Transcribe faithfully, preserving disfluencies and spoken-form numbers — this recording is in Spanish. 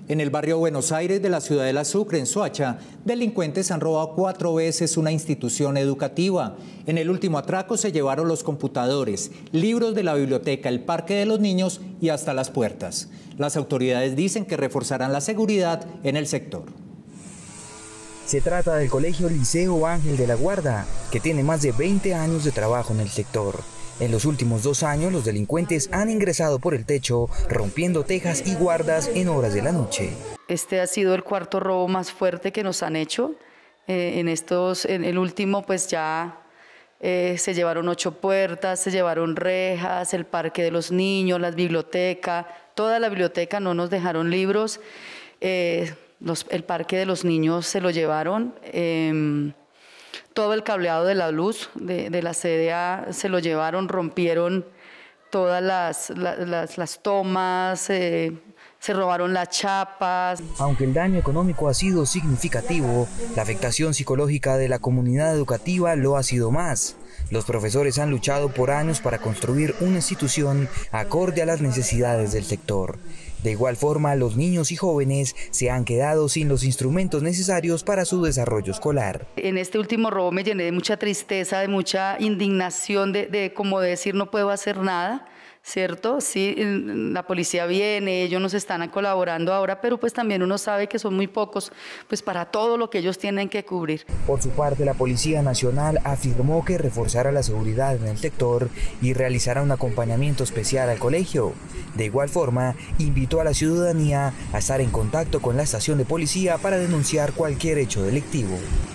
En el barrio Buenos Aires de la ciudad de La Sucre, en Soacha, delincuentes han robado cuatro veces una institución educativa. En el último atraco se llevaron los computadores, libros de la biblioteca, el parque de los niños y hasta las puertas. Las autoridades dicen que reforzarán la seguridad en el sector. Se trata del Colegio Liceo Ángel de la Guarda, que tiene más de veinte años de trabajo en el sector. En los últimos dos años, los delincuentes han ingresado por el techo, rompiendo tejas y guardas en horas de la noche. Este ha sido el cuarto robo más fuerte que nos han hecho. Eh, en estos, en el último, pues ya eh, se llevaron ocho puertas, se llevaron rejas, el parque de los niños, la biblioteca, toda la biblioteca, no nos dejaron libros. Eh, los, el parque de los niños se lo llevaron. Eh, Todo el cableado de la luz de, de la C D A se lo llevaron, rompieron todas las, las, las tomas, eh, se robaron las chapas. Aunque el daño económico ha sido significativo, la afectación psicológica de la comunidad educativa lo ha sido más. Los profesores han luchado por años para construir una institución acorde a las necesidades del sector. De igual forma, los niños y jóvenes se han quedado sin los instrumentos necesarios para su desarrollo escolar. En este último robo me llené de mucha tristeza, de mucha indignación, de, de como decir no puedo hacer nada, ¿cierto? Sí, la policía viene, ellos nos están colaborando ahora, pero pues también uno sabe que son muy pocos pues para todo lo que ellos tienen que cubrir. Por su parte, la Policía Nacional afirmó que reforzará la seguridad en el sector y realizará un acompañamiento especial al colegio. De igual forma, invitó a la ciudadanía a estar en contacto con la estación de policía para denunciar cualquier hecho delictivo.